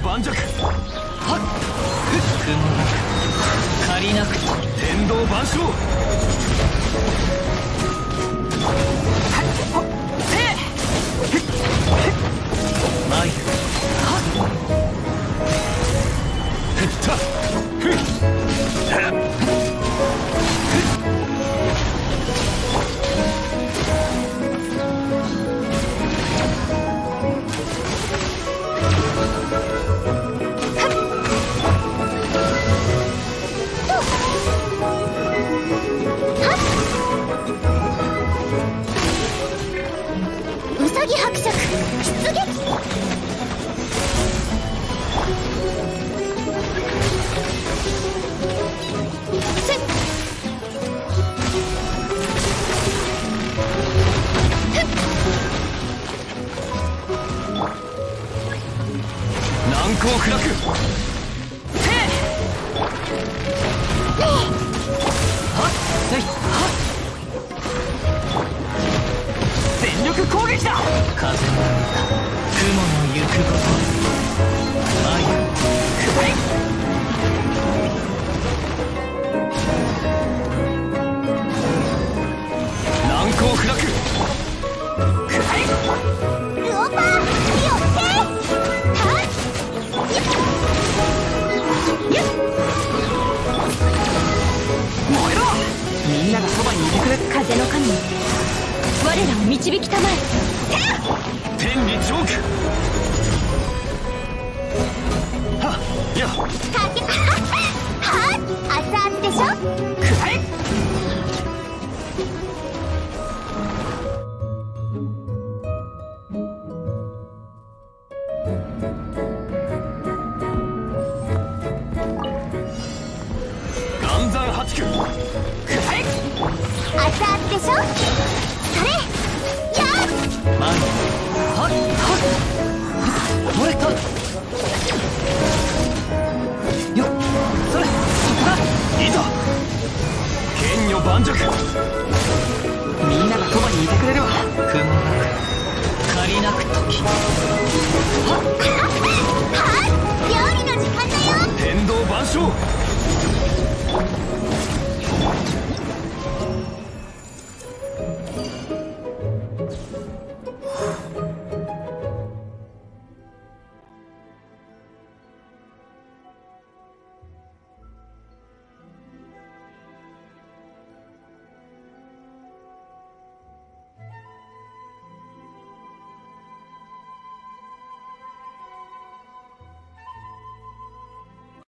盤石。はっ、 雲なく借りなく天道万象。 参る。 ふったふっうさぎ伯爵出撃。 難攻不落。全力攻撃だ。 風の雲の行くごと参る。 難攻不落。 ルオパーよってはっ燃えろ。 みんながそばにいてくれ。 風の神、我らを導きたまえ。 天にジョーク。はっやっかけはっ熱々でしょ。 くらえ。岩山八九。くらえ。 熱々でしょ。それやっ参る。はっはっ取れた。よっそれそこだ。 いざ剣女盤石。 みんながそばにいてくれるわ。雲なく借りなく時。 はっ料理の時間だよ。 天道万象。